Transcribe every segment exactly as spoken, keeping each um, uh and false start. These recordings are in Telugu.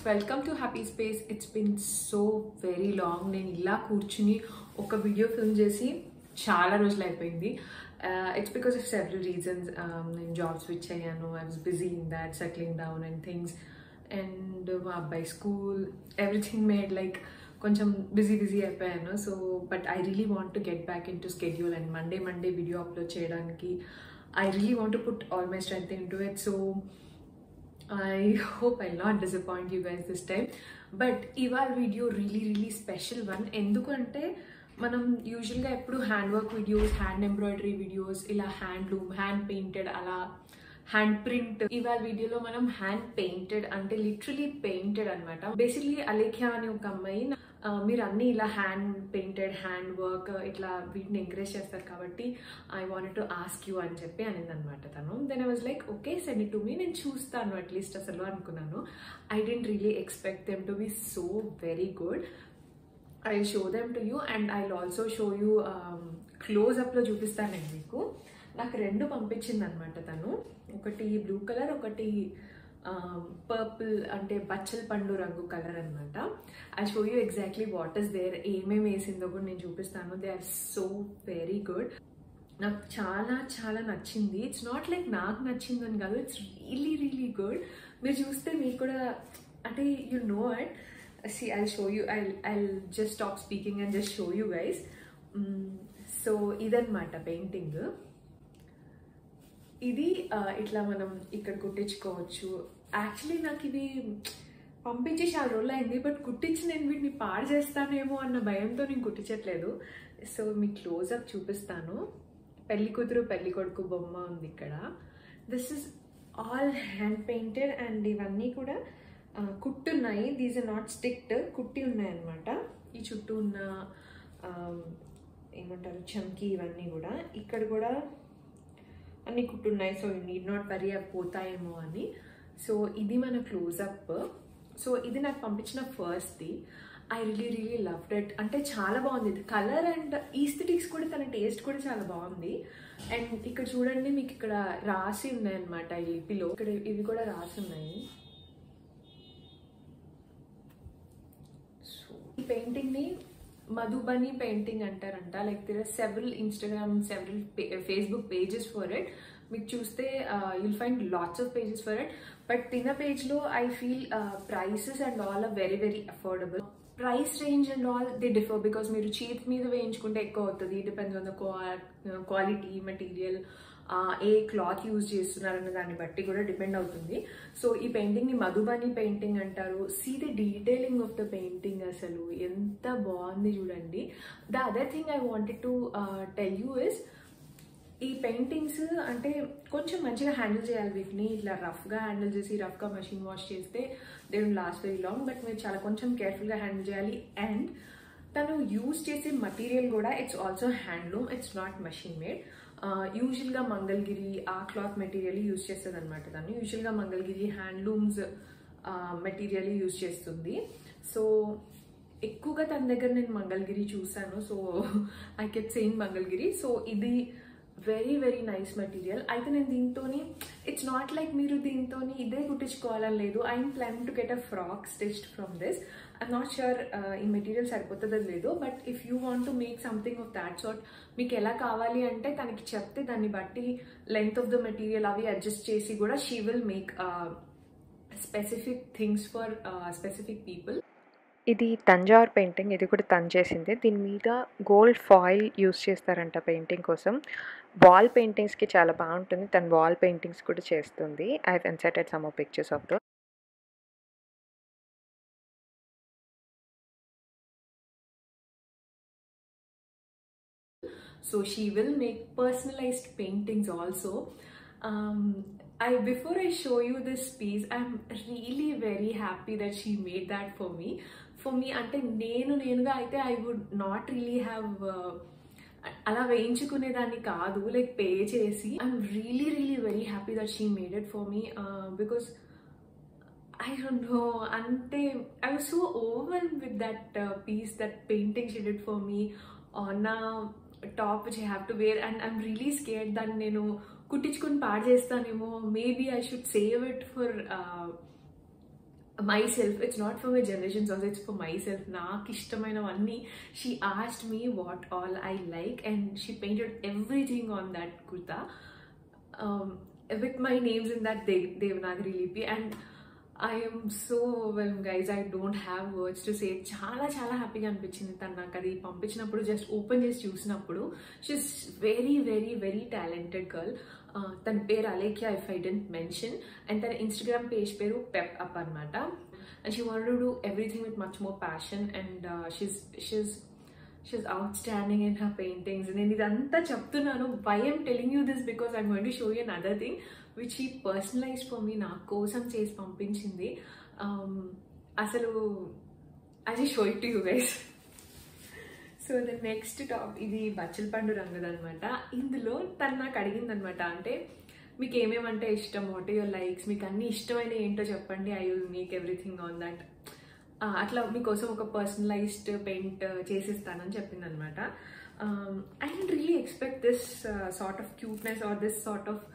Welcome to happy space. It's been so very long. నేను ఇలా కూర్చుని ఒక వీడియో ఫిల్మ్ చేసి చాలా రోజులు అయిపోయింది. It's because of several reasons. నేను జాబ్ స్విచ్ అయ్యాను. I was busy in that, settling down and things. And మా అబ్బాయి స్కూల్, ఎవ్రీథింగ్ మేడ్ లైక్ కొంచెం బిజీ బిజీ అయిపోయాను. So but I really want to get back in to schedule and Monday Monday video upload చేయడానికి I really want to put all my strength in to it. So I hope I'll not disappoint you guys this time. But ఇవాళ video really really special one. ఎందుకంటే మనం యూజువల్గా ఎప్పుడు hand work videos, hand embroidery videos, ఇలా హ్యాండ్లూమ్, హ్యాండ్ పెయింటెడ్, అలా హ్యాండ్ ప్రింట్. ఇవాళ వీడియోలో మనం హ్యాండ్ పెయింటెడ్ అంటే లిటరలీ పెయింటెడ్ అనమాట. బేసిక్లీ అలేఖ్య అనే ఒక అమ్మాయి మీరు అన్ని ఇలా హ్యాండ్ పెయింటెడ్, హ్యాండ్ వర్క్ ఇట్లా వీటిని ఎంకరేజ్ చేస్తారు కాబట్టి I wanted to ask you అని చెప్పి అనింది అనమాట తను. Then I was like okay, send it to me, నేను చూస్తాను అట్లీస్ట్ అసలు అనుకున్నాను. I didn't really expect them to be so very good. I show them to you and I also show you క్లోజ్అప్లో చూపిస్తాను నేను మీకు. నాకు రెండు పంపించింది అనమాట తను. ఒకటి బ్లూ కలర్, ఒకటి పర్పుల్ అంటే బచ్చల పండు రంగు కలర్ అనమాట. I show you exactly what is there. ఏమేమి వేసిందో కూడా నేను చూపిస్తాను. They are so very good. నాకు చాలా చాలా నచ్చింది. ఇట్స్ నాట్ లైక్ నాకు నచ్చిందని కాదు, ఇట్స్ రియలీ రియలీ గుడ్. మీరు చూస్తే మీకు కూడా అంటే you know it. See I show you, I I just stop speaking and just show you guys. So ఇదన్నమాట పెయింటింగ్. ఇది ఇట్లా మనం ఇక్కడ కుట్టించుకోవచ్చు. యాక్చువల్లీ నాకు ఇవి పంపించి చాలా రోజులు అయింది, బట్ కుట్టించి నేను వీటిని పాడు చేస్తానేమో అన్న భయంతో నేను కుట్టించట్లేదు. సో మీకు క్లోజ్అప్ చూపిస్తాను. పెళ్లి కూతురు పెళ్లి కొడుకు బొమ్మ ఉంది ఇక్కడ. This is all hand painted and ఇవన్నీ కూడా కుట్టున్నాయి. దీస్ ఆర్ నాట్ స్టిక్డ్, కుట్టి ఉన్నాయి అనమాట. ఈ చుట్టూ ఉన్న ఏమంటారు చమ్కీ ఇవన్నీ కూడా ఇక్కడ కూడా అన్ని కుట్టున్నాయి. So you need not worry అవి పోతాయేమో అని. సో ఇది మన క్లోజ్అప్. సో ఇది నాకు పంపించిన ఫస్ట్ది. I really really loved it. అంటే చాలా బాగుంది. ఇది కలర్ అండ్ ఈస్థెటిక్స్ కూడా, తన టేస్ట్ కూడా చాలా బాగుంది. అండ్ ఇక్కడ చూడండి, మీకు ఇక్కడ రాసి ఉన్నాయి అనమాట ఈ లిపిలో. ఇక్కడ ఇవి కూడా రాసి ఉన్నాయి. సో ఈ పెయింటింగ్ని మధుబని పెయింటింగ్ అంటారంట. Like there are several Instagram, several Facebook pages for it. మీకు చూస్తే you'll find lots of pages for it. But తిన పేజ్లో I feel prices and all are very very affordable. Price range and all they differ because మీరు చేతి మీద వేయించుకుంటే ఎక్కువ అవుతుంది. Depends on the quality, material, ఏ క్లాత్ యూజ్ చేస్తున్నారన్న దాన్ని బట్టి కూడా డిపెండ్ అవుతుంది. సో ఈ పెయింటింగ్ని మధుబని పెయింటింగ్ అంటారు. See the detailing of the painting, అసలు ఎంత బాగుంది చూడండి. The other thing I wanted to tell you is, ఈ పెయింటింగ్స్ అంటే కొంచెం మంచిగా హ్యాండిల్ చేయాలి వీటిని. ఇట్లా రఫ్గా హ్యాండిల్ చేసి రఫ్గా మెషిన్ వాష్ చేస్తే they will last very long. But మీరు చాలా కొంచెం కేర్ఫుల్గా హ్యాండిల్ చేయాలి. అండ్ తను యూజ్ చేసే మటీరియల్ కూడా it's also handloom, it's not machine made. యూజువల్గా మంగళగిరి ఆ క్లాత్ మెటీరియల్ యూజ్ చేస్తుంది అనమాట తను. యూజువల్గా మంగళగిరి హ్యాండ్లూమ్స్ మెటీరియల్ యూజ్ చేస్తుంది. సో ఎక్కువగా తన దగ్గర నేను మంగళగిరి చూసాను. So I kept saying Mangalagiri. So ఇది వెరీ వెరీ నైస్ మెటీరియల్. అయితే నేను దీంతో ఇట్స్ నాట్ లైక్ మీరు దీంతో ఇదే కుట్టించుకోవాలని లేదు. I'm planning to get a frock stitched from this. I'm not sure ఈ మెటీరియల్ సరిపోతుందో లేదో. But if you want to make something of that sort, మీకు ఎలా కావాలి అంటే తనకి చెప్తే దాన్ని బట్టి లెంత్ ఆఫ్ ద మెటీరియల్ అవి అడ్జస్ట్ చేసి కూడా she will make specific things for specific people. ఇది తంజావూర్ పెయింటింగ్. ఇది కూడా తను చేసింది. దీని మీద గోల్డ్ ఫాయిల్ యూస్ చేస్తారంట పెయింటింగ్ కోసం. వాల్ పెయింటింగ్స్కి చాలా బాగుంటుంది. తను వాల్ పెయింటింగ్స్ కూడా చేస్తుంది. I have inserted some pictures of those. So she will make personalized paintings also. Um, I before I show you this piece, I'm really very happy that she made that for me. For me, ante nenu nenuga aithe I would not really have ala veinchukunedanni kaadu, like pay chesi. I'm really really very happy that she made it for me uh, because I don't know, ante I was so overwhelmed with that uh, piece, that painting she did for me on a top which I have to wear, and I'm really scared that nenu కుట్టించుకొని పాడు చేస్తానేమో. Maybe I should save it for myself. It's not for my generations also, it's for myself. Naak ishtamainavani, she asked me what all I like and she painted everything on that kurta um, with my names in that De Devanagari lipi, and I am so overwhelmed guys. I don't have words to say. Chala chala happy ga anpichindi tanu నాకు అది పంపించినప్పుడు, జస్ట్ ఓపెన్ చేసి చూసినప్పుడు. She's very very very talented girl. తన పేరు Alekhya, if I didn't mention, and తన ఇన్స్టాగ్రామ్ పేజ్ పేరు పెప్ అప్ అనమాట. And she wanted to do everything with much more passion, and she's she's she's outstanding in her paintings. నేను ఇదంతా చెప్తున్నాను, why I'm telling you this because I'm going to show you another thing which he personalized for me, నా కోసం చేసి పంపించింది. అసలు I just show it to you guys. So the next top, ఇది బచ్చల పండు రంగుదనమాట. ఇందులో తను నాకు అడిగింది అనమాట, అంటే మీకు ఏమేమంటే ఇష్టం, వాట్ యువర్ లైక్స్, మీకు అన్ని ఇష్టమైన ఏంటో చెప్పండి, I will make everything on that. అట్లా మీకోసం ఒక పర్సనలైజ్డ్ పెయింట్ చేసిస్తానని చెప్పింది అనమాట. I don't really expect this sort of cuteness or this sort of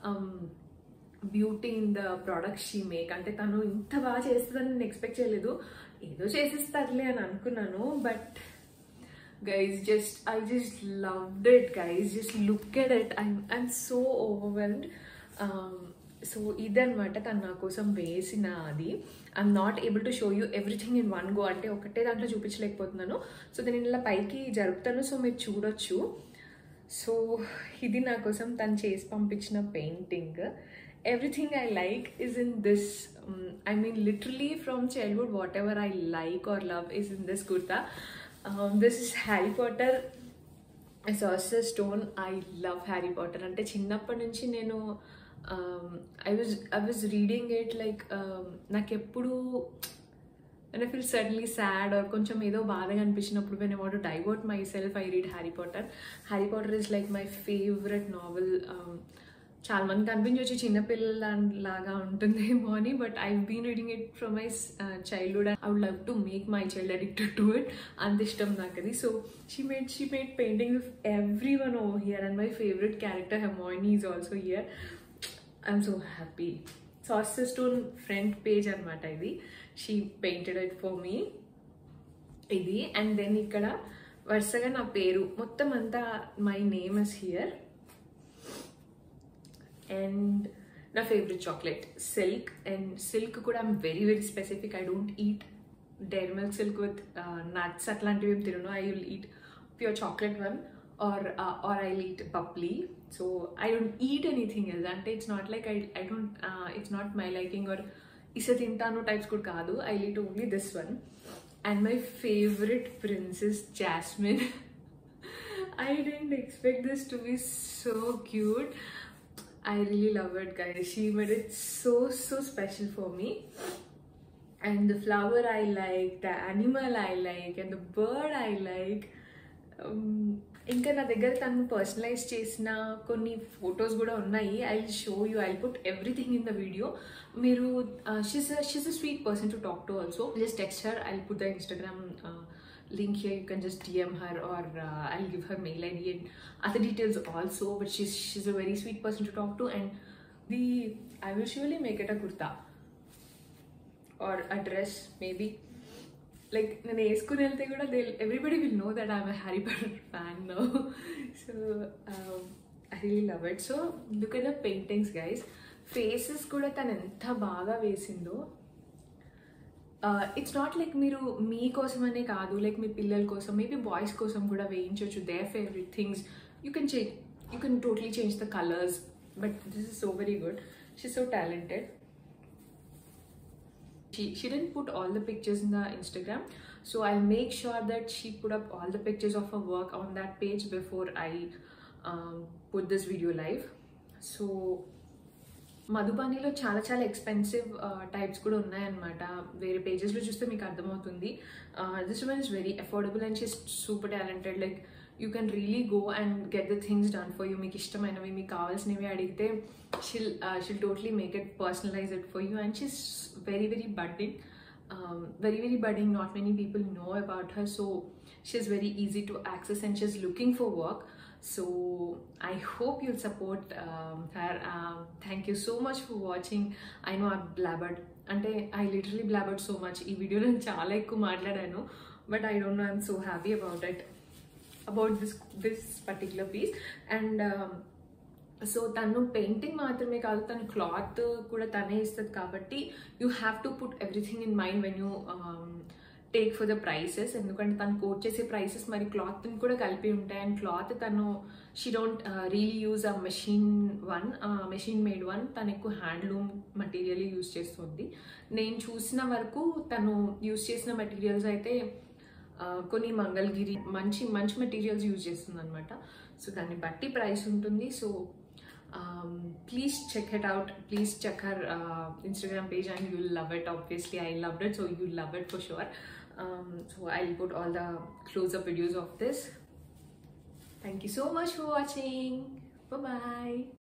beauty in the products she make. అంటే తను ఇంత బాగా చేస్తుందని నేను ఎక్స్పెక్ట్ చేయలేదు. ఏదో చేసిస్తారులే అని అనుకున్నాను, but guys, just I just loved it guys. Just look at it. I'm I'm so overwhelmed. Um, so idanmata tanu na kosam vesina adi. I'm not able to show you everything in one go. Ante okate dantlo చూపించలేకపోతున్నాను. సో నేను ఇలా పైకి జరుపుతాను, సో మీరు చూడొచ్చు. సో ఇది నా కోసం తను చేసి పంపించిన పెయింటింగ్. Everything I like is in this. Um, I mean literally from childhood, whatever I like or love is in this kurta. Um, this is Harry Potter, Sorcerer's Stone. I love Harry Potter. Ante chinnappa nunchi nenu um, I was I was reading it like um, నాకు ఎప్పుడు when I feel suddenly sad or koncham edo baadaga anpichinappudu, when I want to divert myself, I read Harry Potter. Harry Potter is like my favorite novel. Um, చాలా మంది కనిపించవచ్చు చిన్నపిల్లల లాగా ఉంటుందేమో అని, but I been reading it from my childhood and I would love to make my child addicted to it. అంత ఇష్టం నాకు అది. So she made she made painting with every one over here, and my favourite character Hermione is also here. I'm so happy. Sorcerer's stone front page అనమాట ఇది. She painted it for me ఇది. అండ్ దెన్ ఇక్కడ వరుసగా నా పేరు మొత్తం అంతా, my name is here. And my favorite chocolate, silk. And silk kuda I'm very very specific. I don't eat dairy milk silk with uh, nuts atlantivi em tinanu. I will eat pure chocolate one, or uh, or I'll eat bubbly. So I don't eat anything else. And it's not like I I don't uh, it's not my liking or isa tintanu types kuda kaadu. I'll eat only this one. And my favorite prince is Jasmine. I didn't expect this to be so cute. I really love it guys. She made it so so special for me. And the flower I like, the animal I like, and the bird I like. ఇంకా నా దగ్గర తను పర్సనలైజ్ చేసిన కొన్ని ఫొటోస్ కూడా ఉన్నాయి. I will show you. I put everything in the video. మీరు she's she's a sweet person to talk to also. Just text her. I will put the Instagram link here. You can just D M her, or uh, I'll give her mail I D and other details also. But she's she's a very sweet person to talk to. And the I will surely make it a kurta or a dress maybe. Like nane eskoni velte kuda everybody will know that I'm a Harry Potter fan now. So um, I really love it. So look at the paintings guys. Faces kuda tanu enta baga vesindo. It's not like మీరు మీకోసమనే కాదు, లైక్ మీ పిల్లల కోసం, మేబీ బాయ్స్ కోసం కూడా వేయించవచ్చు. Their favourite things you can change, you can totally change the colours. But this is so very good. She is so talented. She, she didn't put all the pictures in the Instagram, so I'll make sure that she put up all the pictures of her work on that page before I um, put this video live. So మధుబానిలో చాలా చాలా ఎక్స్పెన్సివ్ టైప్స్ కూడా ఉన్నాయన్నమాట. వేరే పేజెస్లో చూస్తే మీకు అర్థమవుతుంది. This one is very affordable and she's super talented. Like you can really go and get the things done for you. మీకు ఇష్టమైనవి, మీకు కావాల్సినవి అడిగితే she'll she'll totally make it, personalize it for you. And she's very very budding, very very budding. Not many people know about her. So she is very easy to access and she is looking for work. So I hope you'll support um, her. Um, thank you so much for watching. I know I've blabbered, అంటే I literally blabbered so much. ఈ వీడియోలో నేను చాలా ఎక్కువ మాట్లాడాను, but I don't know, I'm so happy about it, about this this particular piece. And um, so తను పెయింటింగ్ మాత్రమే కాదు, తను క్లాత్ కూడా తనే ఇస్తుంది కాబట్టి you have to put everything in mind when you take for the prices. ఎందుకంటే తను కోట్ చేసే ప్రైసెస్ మరి క్లాత్ కూడా కలిపి ఉంటాయి. అండ్ క్లాత్ తను she don't really use a machine one machine made one, తను ఎక్కువ హ్యాండ్లూమ్ మటీరియల్ యూజ్ చేస్తుంది. నేను చూసిన వరకు తను యూజ్ చేసిన మెటీరియల్స్ అయితే కొన్ని మంగళగిరి మంచి మంచి మెటీరియల్స్ యూజ్ చేస్తుంది అనమాట. సో దాన్ని బట్టి ప్రైస్ ఉంటుంది. So Um, please check it out. Please check her uh, Instagram page and you'll love it. Obviously I loved it, so you'll love it for sure. Um, so I'll put all the close-up videos of this. Thank you so much for watching. Bye bye.